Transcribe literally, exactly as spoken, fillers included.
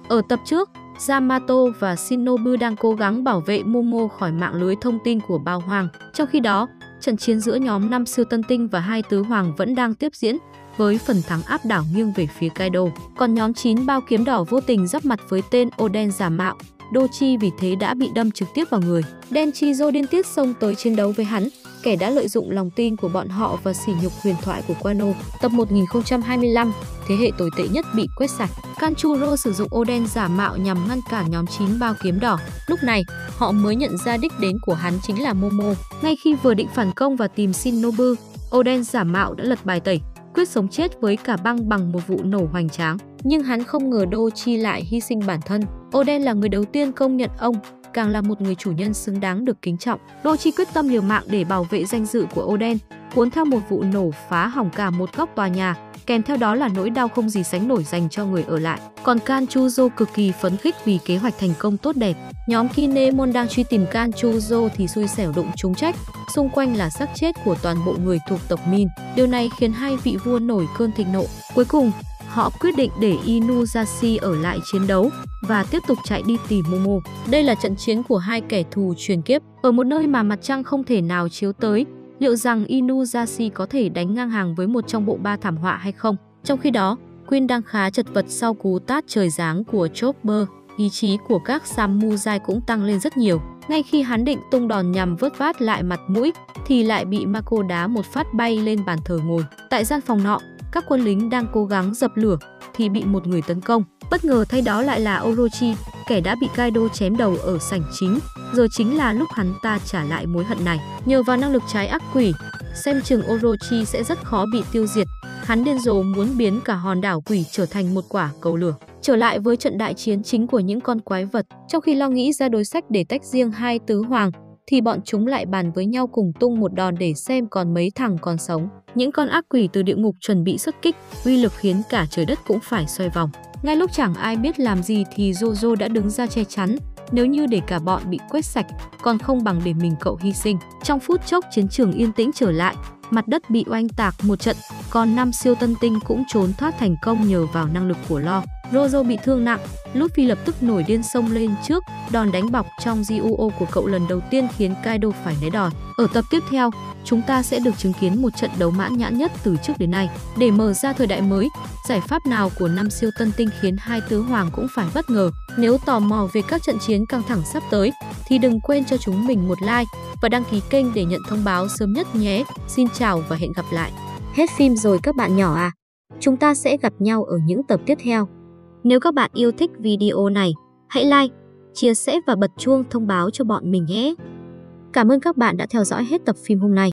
Ở tập trước, Yamato và Shinobu đang cố gắng bảo vệ Momo khỏi mạng lưới thông tin của Bao Hoàng. Trong khi đó, trận chiến giữa nhóm năm siêu tân tinh và hai tứ hoàng vẫn đang tiếp diễn, với phần thắng áp đảo nghiêng về phía Kaido. Còn nhóm chín bao kiếm đỏ vô tình giáp mặt với tên Oden giả mạo, Dochi vì thế đã bị đâm trực tiếp vào người. Denchizo điên tiết xông tới chiến đấu với hắn, kẻ đã lợi dụng lòng tin của bọn họ và sỉ nhục huyền thoại của Wano. Tập một nghìn không trăm hai mươi lăm, thế hệ tồi tệ nhất bị quét sạch. Kanchuro sử dụng Oden giả mạo nhằm ngăn cản nhóm chín bao kiếm đỏ. Lúc này, họ mới nhận ra đích đến của hắn chính là Momo. Ngay khi vừa định phản công và tìm Shinobu, Oden giả mạo đã lật bài tẩy, quyết sống chết với cả băng bằng một vụ nổ hoành tráng. Nhưng hắn không ngờ Dochi lại hy sinh bản thân. Oden là người đầu tiên công nhận ông, càng là một người chủ nhân xứng đáng được kính trọng. Dochi quyết tâm liều mạng để bảo vệ danh dự của Oden, cuốn theo một vụ nổ phá hỏng cả một góc tòa nhà, kèm theo đó là nỗi đau không gì sánh nổi dành cho người ở lại. Còn Kanchuzo cực kỳ phấn khích vì kế hoạch thành công tốt đẹp. Nhóm Kinemon đang truy tìm Kanchuzo thì xui xẻo đụng trúng trách, xung quanh là xác chết của toàn bộ người thuộc tộc Min. Điều này khiến hai vị vua nổi cơn thịnh nộ. Cuối cùng, họ quyết định để Inuyashi ở lại chiến đấu và tiếp tục chạy đi tìm Momo. Đây là trận chiến của hai kẻ thù truyền kiếp, ở một nơi mà mặt trăng không thể nào chiếu tới. Liệu rằng Inuyashi có thể đánh ngang hàng với một trong bộ ba thảm họa hay không? Trong khi đó, Queen đang khá chật vật sau cú tát trời giáng của Chopper. Ý chí của các samurai cũng tăng lên rất nhiều. Ngay khi hắn định tung đòn nhằm vớt vát lại mặt mũi, thì lại bị Mako đá một phát bay lên bàn thờ ngồi. Tại gian phòng nọ, các quân lính đang cố gắng dập lửa thì bị một người tấn công. Bất ngờ thay đó lại là Orochi, kẻ đã bị Kaido chém đầu ở sảnh chính. Giờ chính là lúc hắn ta trả lại mối hận này. Nhờ vào năng lực trái ác quỷ, xem chừng Orochi sẽ rất khó bị tiêu diệt. Hắn điên rồ muốn biến cả hòn đảo quỷ trở thành một quả cầu lửa. Trở lại với trận đại chiến chính của những con quái vật, trong khi lo nghĩ ra đối sách để tách riêng hai tứ hoàng, thì bọn chúng lại bàn với nhau cùng tung một đòn để xem còn mấy thằng còn sống. Những con ác quỷ từ địa ngục chuẩn bị xuất kích, uy lực khiến cả trời đất cũng phải xoay vòng. Ngay lúc chẳng ai biết làm gì thì Jojo đã đứng ra che chắn. Nếu như để cả bọn bị quét sạch, còn không bằng để mình cậu hy sinh. Trong phút chốc chiến trường yên tĩnh trở lại, mặt đất bị oanh tạc một trận, còn năm siêu tân tinh cũng trốn thoát thành công nhờ vào năng lực của Lo. Rozo bị thương nặng, Luffy lập tức nổi điên xông lên trước, đòn đánh bọc trong giê u ô của cậu lần đầu tiên khiến Kaido phải né đòn. Ở tập tiếp theo, chúng ta sẽ được chứng kiến một trận đấu mãn nhãn nhất từ trước đến nay. Để mở ra thời đại mới, giải pháp nào của năm siêu tân tinh khiến hai tứ hoàng cũng phải bất ngờ. Nếu tò mò về các trận chiến căng thẳng sắp tới, thì đừng quên cho chúng mình một like và đăng ký kênh để nhận thông báo sớm nhất nhé. Xin chào và hẹn gặp lại. Hết phim rồi các bạn nhỏ à. Chúng ta sẽ gặp nhau ở những tập tiếp theo. Nếu các bạn yêu thích video này, hãy like, chia sẻ và bật chuông thông báo cho bọn mình nhé. Cảm ơn các bạn đã theo dõi hết tập phim hôm nay.